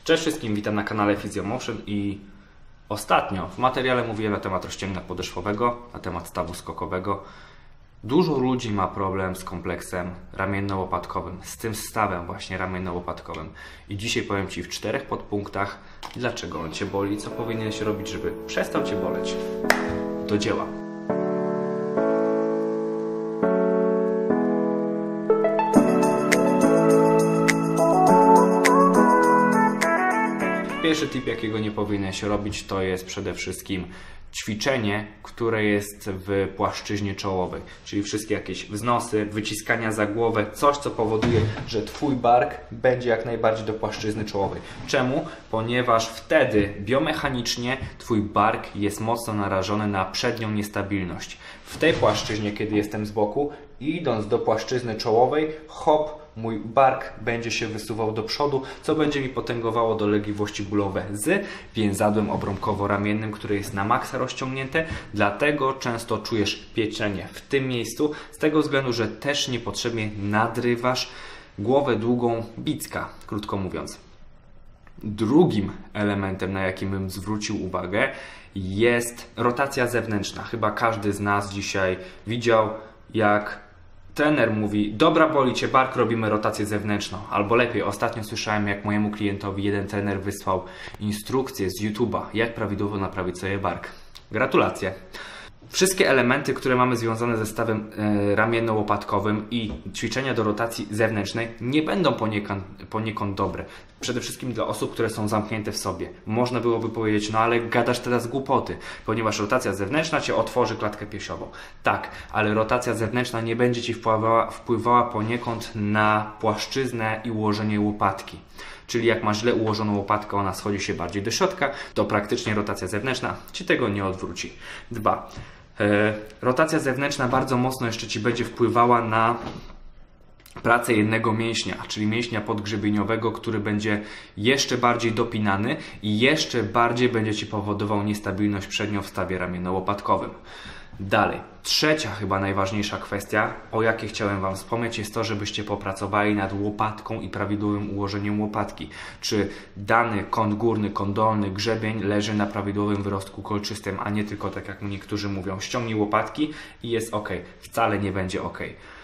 Cześć wszystkim, witam na kanale PhysioMotion i ostatnio w materiale mówiłem na temat rozciągnięcia podeszwowego, na temat stawu skokowego. Dużo ludzi ma problem z kompleksem ramienno-łopatkowym, z tym stawem właśnie ramienno-łopatkowym. I dzisiaj powiem Ci w 4 podpunktach, dlaczego on Cię boli i co powinieneś robić, żeby przestał Cię boleć. Do dzieła. Pierwszy tip, jakiego nie powinieneś robić, to jest przede wszystkim ćwiczenie, które jest w płaszczyźnie czołowej, czyli wszystkie jakieś wznosy, wyciskania za głowę, coś co powoduje, że Twój bark będzie jak najbardziej do płaszczyzny czołowej. Czemu? Ponieważ wtedy biomechanicznie Twój bark jest mocno narażony na przednią niestabilność. W tej płaszczyźnie, kiedy jestem z boku, idąc do płaszczyzny czołowej, hop, mój bark będzie się wysuwał do przodu, co będzie mi potęgowało dolegliwości bólowe z więzadłem obrąbkowo-ramiennym, które jest na maksa rozciągnięte, dlatego często czujesz pieczenie w tym miejscu, z tego względu, że też niepotrzebnie nadrywasz głowę długą bicka, krótko mówiąc. Drugim elementem, na jakim bym zwrócił uwagę, jest rotacja zewnętrzna. Chyba każdy z nas dzisiaj widział, jak trener mówi: dobra, boli Cię bark, robimy rotację zewnętrzną. Albo lepiej, ostatnio słyszałem, jak mojemu klientowi jeden trener wysłał instrukcję z YouTube'a, jak prawidłowo naprawić sobie bark. Gratulacje. Wszystkie elementy, które mamy związane ze stawem ramienno-łopatkowym i ćwiczenia do rotacji zewnętrznej nie będą poniekąd dobre. Przede wszystkim dla osób, które są zamknięte w sobie. Można byłoby powiedzieć: no ale gadasz teraz głupoty, ponieważ rotacja zewnętrzna Cię otworzy klatkę piersiową. Tak, ale rotacja zewnętrzna nie będzie Ci wpływała poniekąd na płaszczyznę i ułożenie łopatki. Czyli jak masz źle ułożoną łopatkę, ona schodzi się bardziej do środka, to praktycznie rotacja zewnętrzna Ci tego nie odwróci. 2. Rotacja zewnętrzna bardzo mocno jeszcze Ci będzie wpływała na pracę jednego mięśnia, czyli mięśnia podgrzebieniowego, który będzie jeszcze bardziej dopinany i jeszcze bardziej będzie Ci powodował niestabilność przednią w stawie ramienno-łopatkowym. Dalej, trzecia chyba najważniejsza kwestia, o jakiej chciałem Wam wspomnieć, jest to, żebyście popracowali nad łopatką i prawidłowym ułożeniem łopatki. Czy dany kąt górny, kąt dolny, grzebień leży na prawidłowym wyrostku kolczystym, a nie tylko tak jak niektórzy mówią: ściągnij łopatki i jest ok. Wcale nie będzie ok.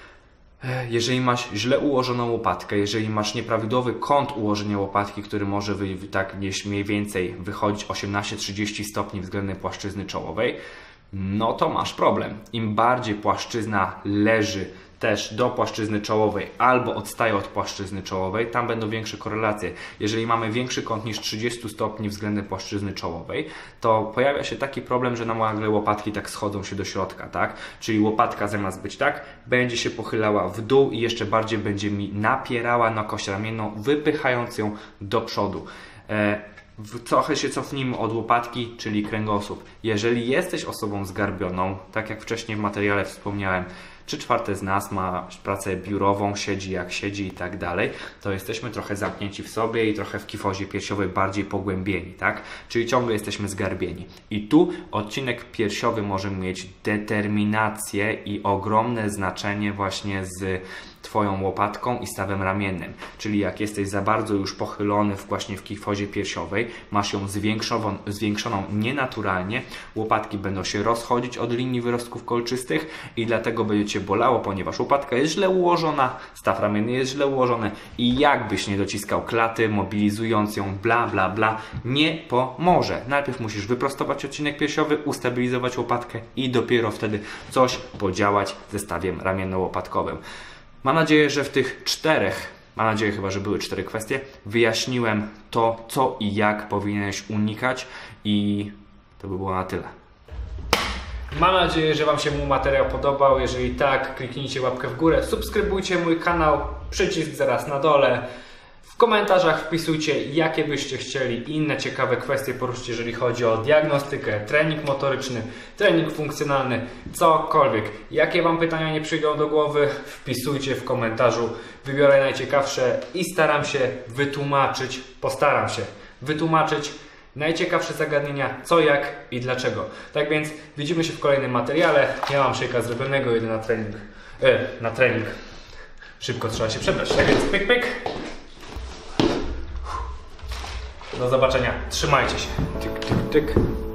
Jeżeli masz źle ułożoną łopatkę, jeżeli masz nieprawidłowy kąt ułożenia łopatki, który może tak mniej więcej wychodzić 18-30 stopni względem płaszczyzny czołowej, no to masz problem. Im bardziej płaszczyzna leży też do płaszczyzny czołowej albo odstaje od płaszczyzny czołowej, tam będą większe korelacje. Jeżeli mamy większy kąt niż 30 stopni względem płaszczyzny czołowej, to pojawia się taki problem, że nagle łopatki tak schodzą się do środka, tak? Czyli łopatka zamiast być tak, będzie się pochylała w dół i jeszcze bardziej będzie mi napierała na kość ramienną, wypychając ją do przodu. Trochę się cofnijmy od łopatki, czyli kręgosłup. Jeżeli jesteś osobą zgarbioną, tak jak wcześniej w materiale wspomniałem, 3/4 z nas ma pracę biurową, siedzi jak siedzi i tak dalej, to jesteśmy trochę zamknięci w sobie i trochę w kifozie piersiowej bardziej pogłębieni, tak? Czyli ciągle jesteśmy zgarbieni. I tu odcinek piersiowy może mieć determinację i ogromne znaczenie właśnie z Twoją łopatką i stawem ramiennym. Czyli jak jesteś za bardzo już pochylony właśnie w kifozie piersiowej, masz ją zwiększoną nienaturalnie, łopatki będą się rozchodzić od linii wyrostków kolczystych i dlatego będzie Cię bolało, ponieważ łopatka jest źle ułożona, staw ramienny jest źle ułożony i jakbyś nie dociskał klaty, mobilizując ją, bla bla bla, nie pomoże. Najpierw musisz wyprostować odcinek piersiowy, ustabilizować łopatkę i dopiero wtedy coś podziałać ze stawiem ramienno-łopatkowym. Mam nadzieję, że w tych chyba, że były 4 kwestie, wyjaśniłem to, co i jak powinieneś unikać i to by było na tyle. Mam nadzieję, że Wam się mój materiał podobał. Jeżeli tak, kliknijcie łapkę w górę, subskrybujcie mój kanał, przycisk zaraz na dole. W komentarzach wpisujcie, jakie byście chcieli inne ciekawe kwestie poruszyć, jeżeli chodzi o diagnostykę, trening motoryczny, trening funkcjonalny, cokolwiek. Jakie Wam pytania nie przyjdą do głowy, wpisujcie w komentarzu. Wybiorę najciekawsze i postaram się wytłumaczyć najciekawsze zagadnienia, co, jak i dlaczego. Tak więc widzimy się w kolejnym materiale. Ja mam shake'a zrobionego, jedę na trening. Szybko trzeba się przebrać. Tak więc pyk, pyk. Do zobaczenia. Trzymajcie się. Tyk, tyk, tyk.